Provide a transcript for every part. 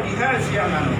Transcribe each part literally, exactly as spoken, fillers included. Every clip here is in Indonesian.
diha siang anu.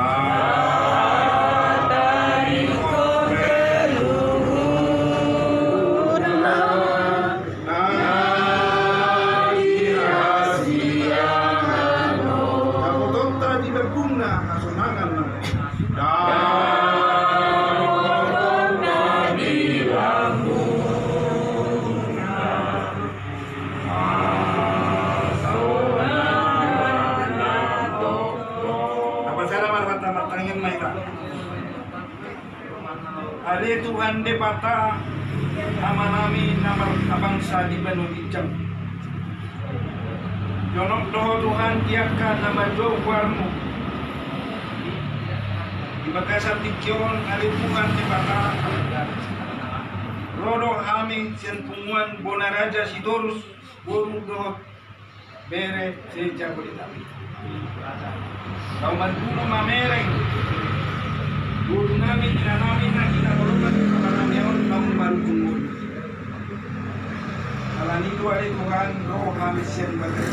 Ale Tuhan de bata nama nami nama abangsa di Bandung Icang. Jonok doho Tuhan tiaka nama do warmu. Di bakasan tikyon ale Tuhan de bata. Rodo kami sian punguan Bonaraja Sidorus burung doho bere seja bolitapi. Kau mantuno mamereng. Guru nami, ina nami, na ina korban kepada nami on kamu baru jumur. Alam itu ada Tuhan roh kami siang bagai.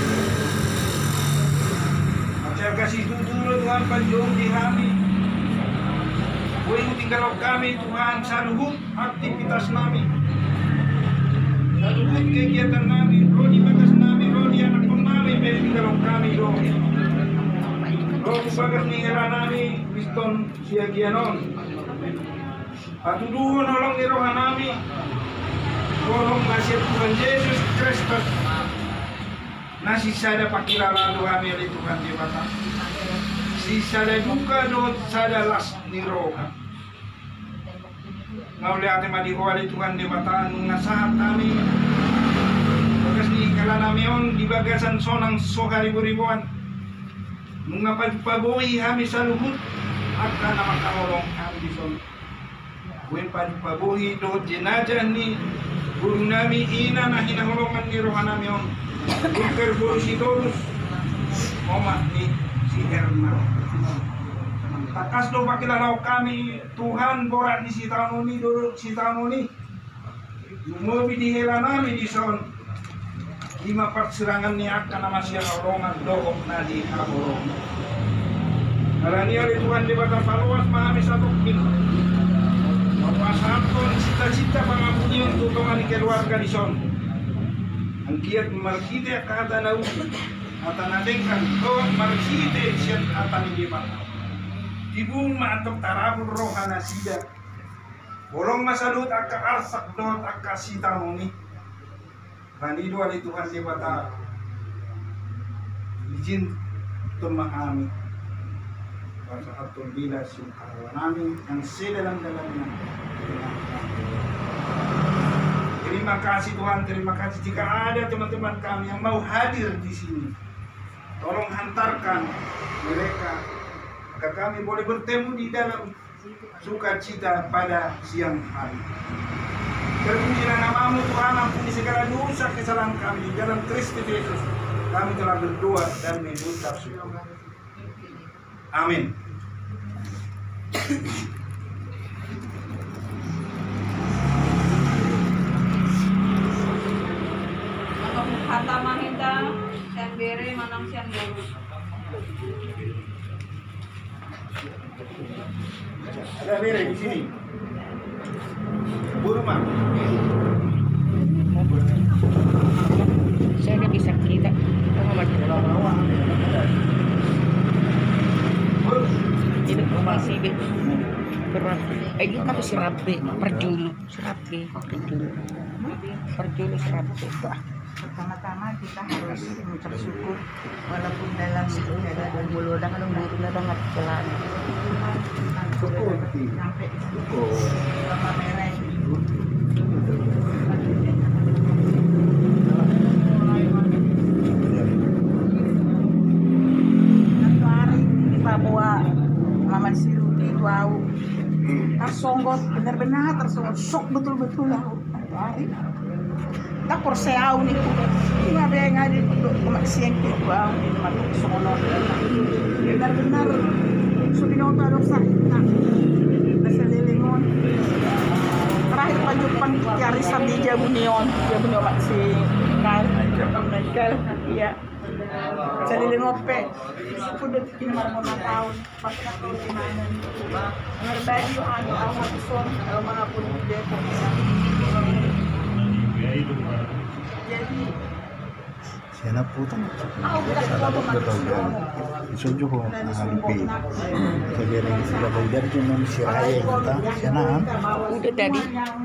Ajar kasih tutur Tuhan panjang di kami. Kau tinggal kami Tuhan saluhut aktivitas nami. Saluhut kegiatan nami, roh di bagas nami, roh di anak nami, beri tinggal kami roh. Roh bagas ninggalan nami, piston siagianon. Patuduhon nolong irohan nami. Tolong ngasih Tuhan Yesus Kristus. Nasi sada pakilala doa kami oleh Tuhan di mata. Si sada duka doa sada las niroha. Ngauli ate madiho oleh Tuhan di mata ngasahat kami. Bagas ni kalana meon di bagasan sonang sohari beribuan. Mengapa paboi kami saluhut akan nama kamolong kami di son. Kuen paboi do jenazah ni guru nami ina na hinaholongan ni rohana mion. Buker guru si Dorus omat ni si Herman. Takas do pakilalau kami Tuhan borak di si tahun ini do si tahun ini. Lumobi di hela nami di son. Lima part serangan ni akan nama siya holongan dohok na di kaborong. Karena oleh Tuhan di batang paluas mahami satu kin. Mapasapon cita-cita pangapunyi untuk kemari keluarga di son. Ang kiat markite kata nau ata nadengkan doa markite sian ata ni batang. Tibung maatok tarabur rohana sida. Bolong masalut akka arsak doa akka sita moni. Ranido ali Tuhan di bata izin memahami bahasa atul bila sungkawanami yang sedalam-dalamnya. Terima kasih Tuhan, terima kasih jika ada teman-teman kami yang mau hadir di sini. Tolong hantarkan mereka agar kami boleh bertemu di dalam sukacita pada siang hari. Terpujilah namamu Tuhan, ampuni segala dosa kesalahan kami di dalam Kristus Yesus. Kami telah berdoa dan mengucap syukur. Amin. Kata Mahinda, siang bere manang siang bere. Ada bere di sini. Burma. Saya nggak bisa kita. Ini masih deh. Berat. Eh itu kan serabe, perjulu, serabe, perjulu, perjulu serabe. Pertama-tama kita harus mengucap syukur walaupun dalam keadaan bulu dan kalau bulu dan nggak jalan. Syukur sampai syukur sama merah. Satu hari di Papua, Maman Sirudi tahu tersonggot benar-benar tersonggot, sok betul-betul lah hari. Tak perseau ni ku, cuma dia ngadi untuk kemaksian kita, ini masuk sono benar-benar subino taruh sakit nak, nasalilingon. Terakhir panjupan kiarisan di Jabunion, Jabunion maksi kan, Michael, iya. Sa lilingope. Pudot kinamar mo na taon. Pati na taon kinanan. Ang badi yung ano, ang mga son, ang mga pudot dito. Jadi, Siya na po tama. ako bukas ko ako mag-isip. Isunjo ko ang halipi. Sabi rin sila ba dari yung mga si Raya kita. Siya na ha. Udah tadi.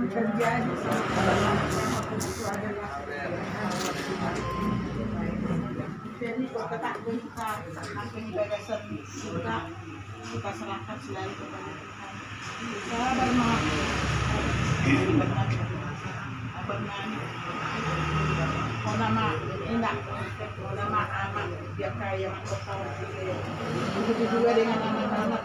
Jadi kok ketakutan kita akan bagasan kita kita serahkan selalu kepada Tuhan. Sabar mak. Kau nama enak, kau nama aman, dia kaya kau tahu. Begitu juga dengan anak-anak.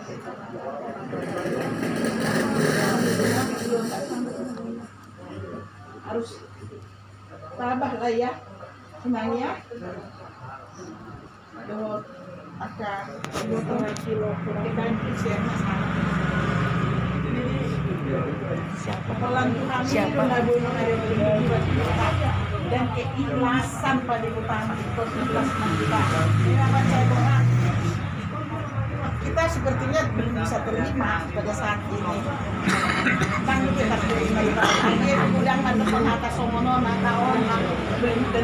Harus tabah lah ya, senangnya. Dua akan dua kilo kurang isian masalah. Siapa? Pelantuhan Siapa? itu nggak boleh ada jiwa-jiwa dan keikhlasan pada utama itu keikhlasan kita. Ini apa saya doa? Kita sepertinya belum bisa terima pada saat ini. Kan kita terima. Akhirnya udah nggak atas somono, nggak tahu,